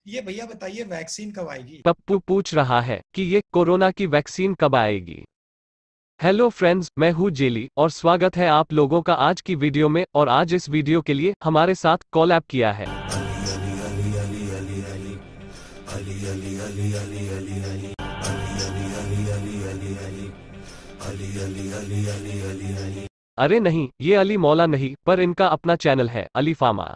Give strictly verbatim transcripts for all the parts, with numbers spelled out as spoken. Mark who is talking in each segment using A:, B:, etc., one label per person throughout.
A: ये भैया बताइए वैक्सीन कब आएगी।
B: पप्पू पूछ रहा है कि ये कोरोना की वैक्सीन कब आएगी। हेलो फ्रेंड्स, मैं हूँ जेली और स्वागत है आप लोगों का आज की वीडियो में। और आज इस वीडियो के लिए हमारे साथ कॉलैब किया है अरे नहीं, ये अली मौला नहीं, पर इनका अपना चैनल है अली फार्मा।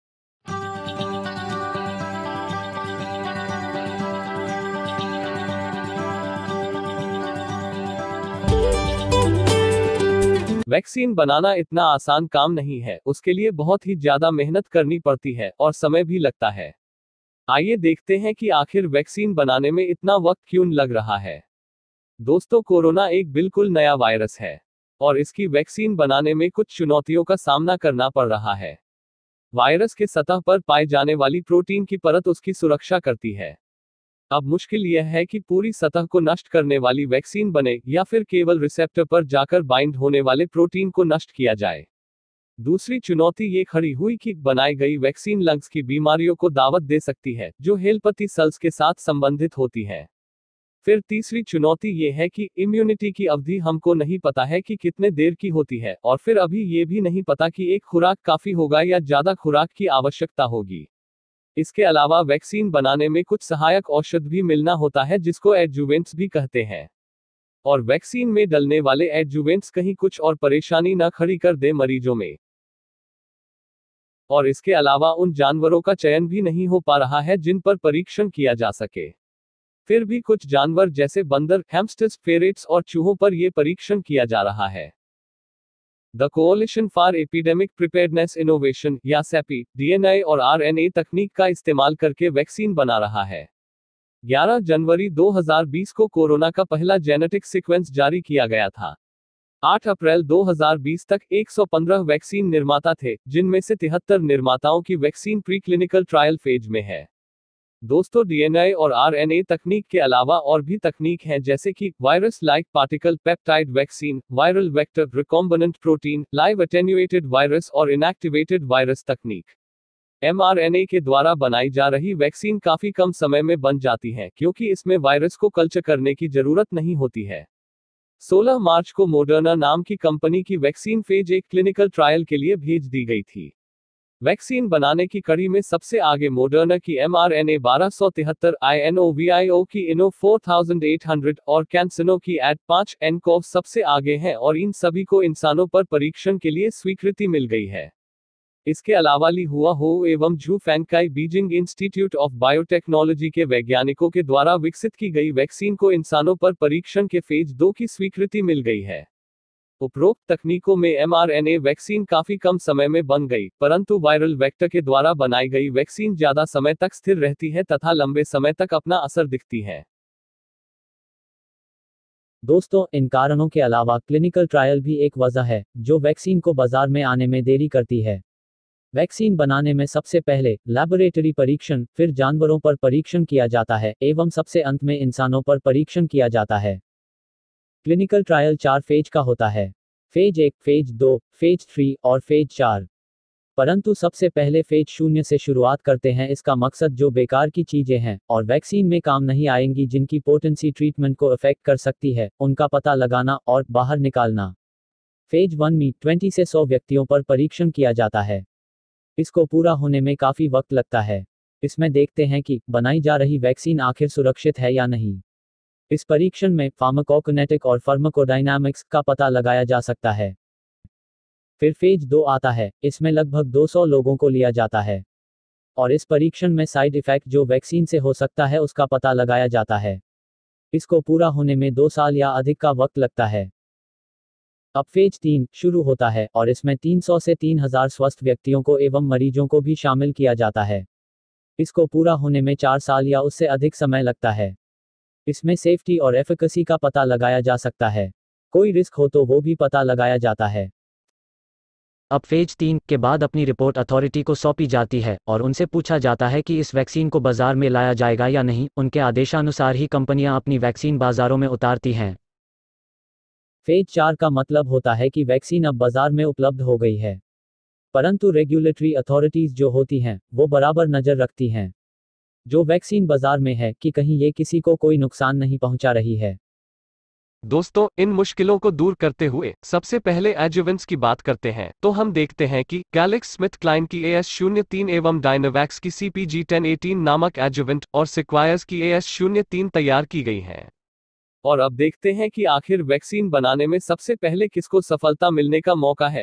B: वैक्सीन बनाना इतना आसान काम नहीं है, उसके लिए बहुत ही ज्यादा मेहनत करनी पड़ती है और समय भी लगता है। आइए देखते हैं कि आखिर वैक्सीन बनाने में इतना वक्त क्यों लग रहा है। दोस्तों, कोरोना एक बिल्कुल नया वायरस है और इसकी वैक्सीन बनाने में कुछ चुनौतियों का सामना करना पड़ रहा है। वायरस के सतह पर पाए जाने वाली प्रोटीन की परत उसकी सुरक्षा करती है। अब मुश्किल यह है कि पूरी सतह को नष्ट करने वाली वैक्सीन बने या फिर केवल रिसेप्टर पर जाकर बाइंड होने वाले प्रोटीन को नष्ट किया जाए। दूसरी चुनौती ये खड़ी हुई कि बनाई गई वैक्सीन लंग्स की बीमारियों को दावत दे सकती है जो हेल्पथी सेल्स के साथ संबंधित होती है। फिर तीसरी चुनौती ये है कि इम्यूनिटी की अवधि हमको नहीं पता है कि कितने देर की होती है, और फिर अभी ये भी नहीं पता कि एक खुराक काफी होगा या ज्यादा खुराक की आवश्यकता होगी। इसके अलावा वैक्सीन बनाने में कुछ सहायक औषध भी मिलना होता है जिसको एडजुवेंट्स भी कहते हैं, और वैक्सीन में डलने वाले एडजुवेंट्स कहीं कुछ और परेशानी न खड़ी कर दे मरीजों में। और इसके अलावा उन जानवरों का चयन भी नहीं हो पा रहा है जिन पर परीक्षण किया जा सके। फिर भी कुछ जानवर जैसे बंदर, हैमस्टर्स, फेरेट्स और चूहों पर यह परीक्षण किया जा रहा है। The coalition for epidemic preparedness innovation या सैपी, डीएनए और आरएनए तकनीक का इस्तेमाल करके वैक्सीन बना रहा है। ग्यारह जनवरी दो हज़ार बीस को कोरोना का पहला जेनेटिक सीक्वेंस जारी किया गया था। आठ अप्रैल दो हज़ार बीस तक एक सौ पंद्रह वैक्सीन निर्माता थे, जिनमें से तिहत्तर निर्माताओं की vaccine pre clinical trial phase में है। दोस्तों, डीएनए और आरएनए तकनीक के अलावा और भी तकनीक हैं जैसे कि virus like particle peptide vaccine, viral vector, recombinant protein, live attenuated virus और इनएक्टिवेटेड वायरस तकनीक। एमआरएनए के द्वारा बनाई जा रही वैक्सीन काफी कम समय में बन जाती है क्योंकि इसमें वायरस को कल्चर करने की जरूरत नहीं होती है। सोलह मार्च को मोडर्ना नाम की कंपनी की वैक्सीन फेज एक क्लिनिकल ट्रायल के लिए भेज दी गई थी। वैक्सीन बनाने की कड़ी में सबसे आगे मोडर्ना की एमआरएनए बारह सौ तिहत्तर, आईएनओवीआईओ की इनो अड़तालीस सौ और कैंसिनो की एड पाँच एनकोव सबसे आगे हैं, और इन सभी को इंसानों पर परीक्षण के लिए स्वीकृति मिल गई है। इसके अलावा ली हुआ हो एवं Zhu Fangcai Beijing Institute of Biotechnology के वैज्ञानिकों के द्वारा विकसित की गई वैक्सीन को इंसानों पर परीक्षण के फेज दो की स्वीकृति मिल गई है। उपरोक्त तकनीकों में एमआरएनए वैक्सीन काफी कम समय में बन गई, परंतु वायरल वेक्टर के द्वारा बनाई गई वैक्सीन ज्यादा समय तक स्थिर रहती है तथा लंबे समय तक अपना असर दिखती है।
C: दोस्तों, इन कारणों के अलावा क्लिनिकल ट्रायल भी एक वजह है जो वैक्सीन को बाजार में आने में देरी करती है। वैक्सीन बनाने में सबसे पहले लैबोरेटरी परीक्षण, फिर जानवरों पर परीक्षण किया जाता है एवं सबसे अंत में इंसानों पर परीक्षण किया जाता है। क्लिनिकल ट्रायल चार फेज का होता है: फेज एक, फेज दो, फेज थ्री और फेज चार। परंतु सबसे पहले फेज शून्य से शुरुआत करते हैं। इसका मकसद जो बेकार की चीजें हैं और वैक्सीन में काम नहीं आएंगी, जिनकी पोटेंसी ट्रीटमेंट को अफेक्ट कर सकती है, उनका पता लगाना और बाहर निकालना। फेज वन में बीस से सौ व्यक्तियों पर परीक्षण किया जाता है। इसको पूरा होने में काफी वक्त लगता है। इसमें देखते हैं कि बनाई जा रही वैक्सीन आखिर सुरक्षित है या नहीं। इस परीक्षण में फार्माकोकिनेटिक और फार्माकोडायनामिक्स का पता लगाया जा सकता है। फिर फेज दो आता है। इसमें लगभग दो सौ लोगों को लिया जाता है और इस परीक्षण में साइड इफेक्ट जो वैक्सीन से हो सकता है उसका पता लगाया जाता है। इसको पूरा होने में दो साल या अधिक का वक्त लगता है। अब फेज तीन शुरू होता है और इसमें तीन सौ से तीन हज़ार स्वस्थ व्यक्तियों को एवं मरीजों को भी शामिल किया जाता है। इसको पूरा होने में चार साल या उससे अधिक समय लगता है। इसमें सेफ्टी और एफिकेसी का पता लगाया जा सकता है। कोई रिस्क हो तो वो भी पता लगाया जाता है।
D: अब फेज तीन के बाद अपनी रिपोर्ट अथॉरिटी को सौंपी जाती है और उनसे पूछा जाता है कि इस वैक्सीन को बाजार में लाया जाएगा या नहीं। उनके आदेशानुसार ही कंपनियां अपनी वैक्सीन बाजारों में उतारती हैं।
C: फेज चार का मतलब होता है कि वैक्सीन अब बाजार में उपलब्ध हो गई है, परंतु रेगुलेटरी अथॉरिटीज जो होती हैं वो बराबर नजर रखती हैं। जो वैक्सीन बाजार में है कि कहीं ये किसी को कोई नुकसान नहीं पहुंचा रही है।
B: दोस्तों, इन मुश्किलों को दूर करते हुए सबसे पहले एडजुवेंट्स की बात करते हैं, तो हम देखते हैं कि गैलेक्स स्मिथ क्लाइन की ए एस शून्य तीन एवं डायनावैक्स की C P G ten eighteen नामक एडजुवेंट और सिक्वायर्स की ए एस शून्य तीन तैयार की गई हैं। और अब देखते हैं कि आखिर वैक्सीन बनाने में सबसे पहले किसको सफलता मिलने का मौका है।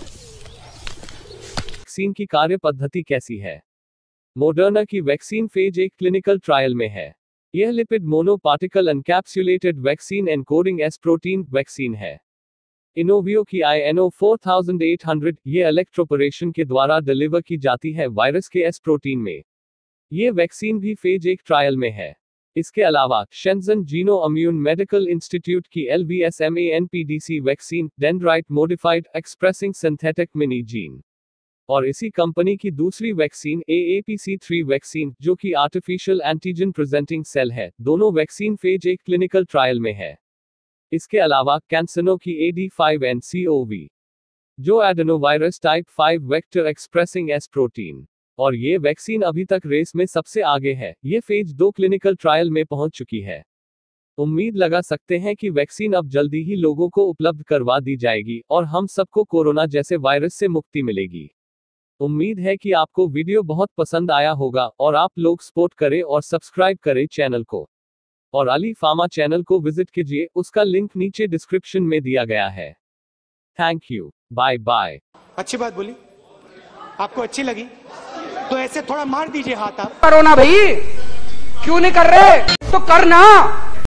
B: वैक्सीन की कार्य पद्धति कैसी है? मॉडर्ना की वैक्सीन फेज एक क्लिनिकल ट्रायल में है। यह lipid monoparticle encapsulated vaccine encoding S protein vaccine है। इनोवियो की I N O four thousand eight hundred ये इलेक्ट्रोपोरेशन के द्वारा डिलीवर की जाती है वायरस के एस प्रोटीन में। ये वैक्सीन भी फेज एक ट्रायल में है। इसके अलावा Shenzhen Geno Immune Medical Institute की L V S M A N P D C vaccine dendrite modified expressing synthetic mini gene, और इसी कंपनी की दूसरी vaccine A A P C three vaccine जो कि आर्टिफिशियल एंटीजन प्रेजेंटिंग सेल है, दोनों vaccine phase एक क्लिनिकल ट्रायल में है। इसके अलावा कैंसनो की A D five N C O V जो adenovirus type five vector expressing S protein, और ये वैक्सीन अभी तक रेस में सबसे आगे है। ये फेज दो क्लिनिकल ट्रायल में पहुंच चुकी है। उम्मीद लगा सकते हैं कि वैक्सीन अब जल्दी ही लोगों को उपलब्ध करवा दी जाएगी और हम सबको कोरोना जैसे वायरस से मुक्ति मिलेगी। उम्मीद है कि आपको वीडियो बहुत पसंद आया होगा और आप लोग सपोर्ट करें और सब्सक्राइब करें चैनल को, और अली फार्मा चैनल को विजिट कीजिए, उसका लिंक नीचे डिस्क्रिप्शन में दिया गया है। Thank you, bye bye.
A: अच्छी बात बोली, आपको अच्छी लगी तो ऐसे थोड़ा मार दीजिए हाथ। आप
E: करो ना भाई, क्यों नहीं कर रहे तो करना।